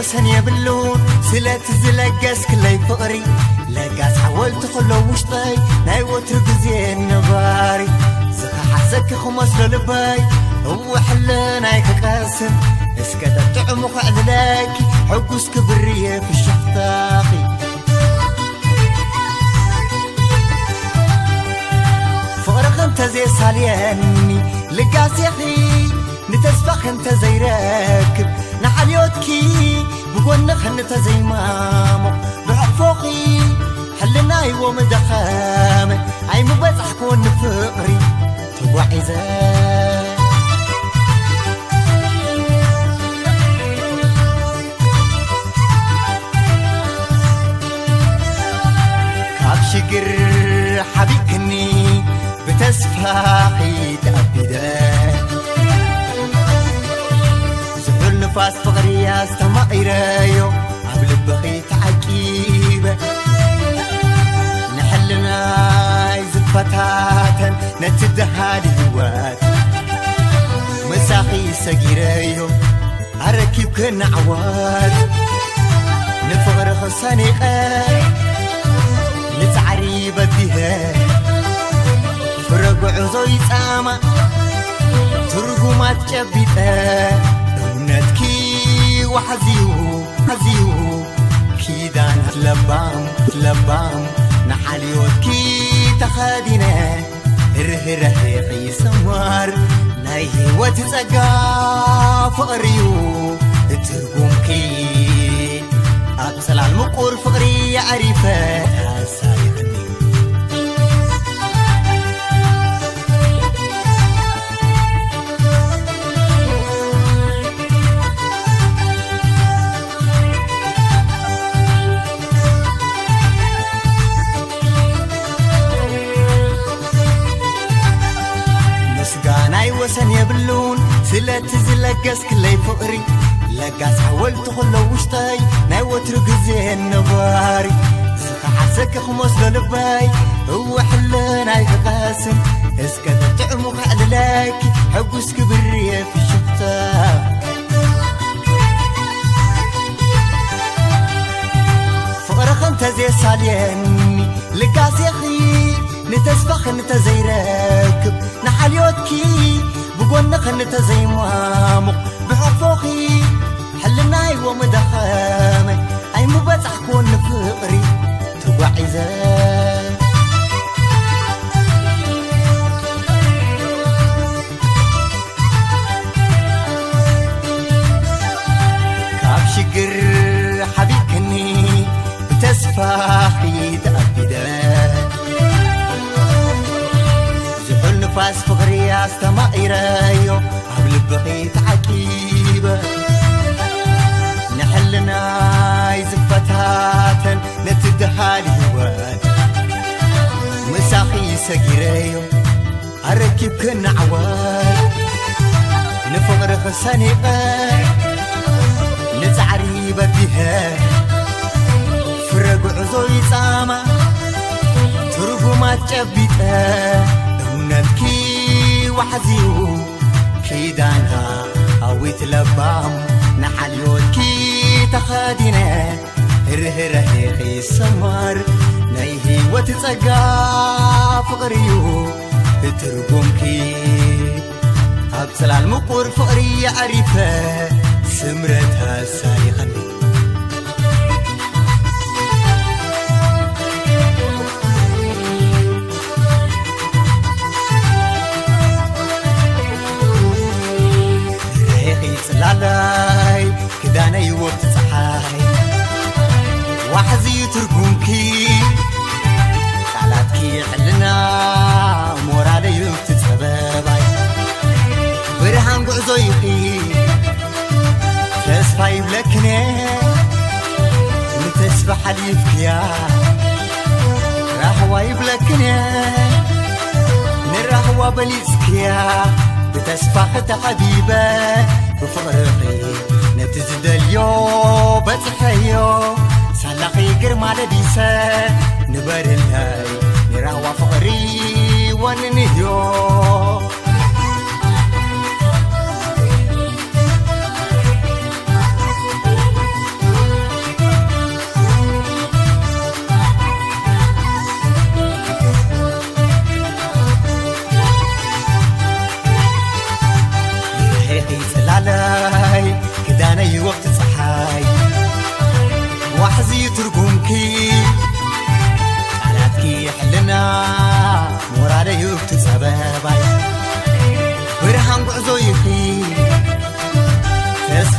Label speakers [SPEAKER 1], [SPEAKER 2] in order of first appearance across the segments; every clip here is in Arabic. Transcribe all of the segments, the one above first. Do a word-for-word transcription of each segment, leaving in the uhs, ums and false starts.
[SPEAKER 1] وسن يبلون سلات زلقس كلي فقري لقاس حاولت خلو وشطي ناي وترك زين نباري زكا حسك خمس للباي هو حلنا يكقاسم اسكت تعمق عذلاكي حقوس كبرية في الشخطاقي فقرق انت زي سالياني لقاس يخي نتسفخ انت زي راكب نحليوتكي بقولنخ انت زي مامو بحفوقي حلنا يوم دخامة عي مبزح كون فقري توعي زي شقر حبيبكني بتسفاحي تأبدا زهر نفاس فقري استمع إرايو عبل بخيت عكيبة نحلنا زفتاتا نتدها لهوات مساقي سقيرايو عركيب كن عواد نفغر خصاني قاي نتعري بديها فرق عزوي ساما ترقمات جبيتا دونتكي وحزيو حزيو كيدان تلبام تلبام نحاليوتكي تخادينا ره ره سمار نايه وتسقى فقريو ترقمكي أبسل المقور فقري عريفة سايقني مسقاناي وسن يبلون سلات زلقس كلي فقري لقاس حاولت خلو وشطي ناي وترك زين نباري زكا حسك خمس للباي هو حلنا يقاسم اسكت تعمق عدلاكي حقوس كبرية في الشبتا فقرق انت زي سالياني لقاس يخي نتسفخ انت زي راكب نحاليوتكي بقولنخ انت زي مامق بحفوقي حلنا يوم دخامة أي مبزح كون فقري توعي زي كاب شقر حبيبكني بتسفاحي تأبدا زحل نفاس فقري استمع إرايو عبل بقيت عكيبة نحلنا يزفتاتا نتدها لهوات مساقي سقيريو عركب كن عوات نفغر خسانيقا نتعري بديها فرق عزوي ساما ترقمات جبيتا دونتكي وحزيو كيدانها هويت لبام نحليوتكي تخادينا ره ره سمار نايه وتسقى فقريو ترقمكي أبسل المقور فقري عريفة سمرتها سايقني لالاي كدانا يوقت صحاي وحزي ترقمكي تعلاتكي حلنا مورالي يوقت سباباي برهان قعزويقي تسفاي بلكني نتسفى حليفك يا راحواي بلكني نراحوا بليسك يا بتسفى حبيبة بفرقي نتزد اليوم بتحيو سلاقي قرما لديسة نبر الهاي نراوى فقري وننهيو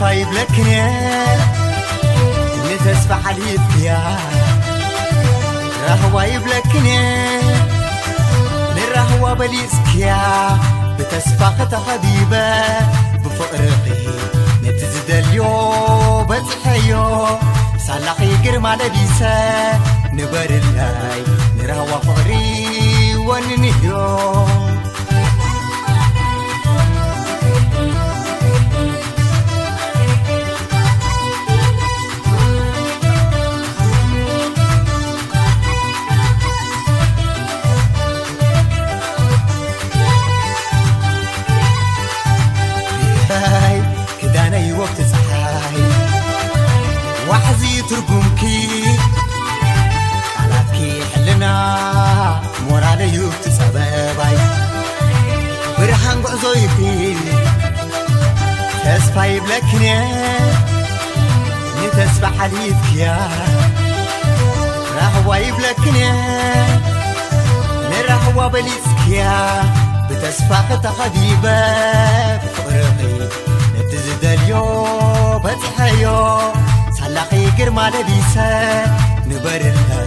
[SPEAKER 1] تسفى يبلكني نتسفى حليف يا رهوة يبلكني نرهوة بليسكيا بتسفى خط حبيبة بفقرقي نتزد اليوم بتحيو صلحي قرم على بيسا نبر اللاي نرهوة فقري وننهيو كداني وقت صحاي وحزي ترقمكي علاتكي حلنا مورالي يوقت سباباي برحان قعزويكي تسفى يبلكني نتسفى حليفك يا رهوة يبلكني نرهوة بليسك يا بتسفى خط حبيبة بفقرقي نتزد اليوم بتحيو صلحي قرم على بيسا نبر الله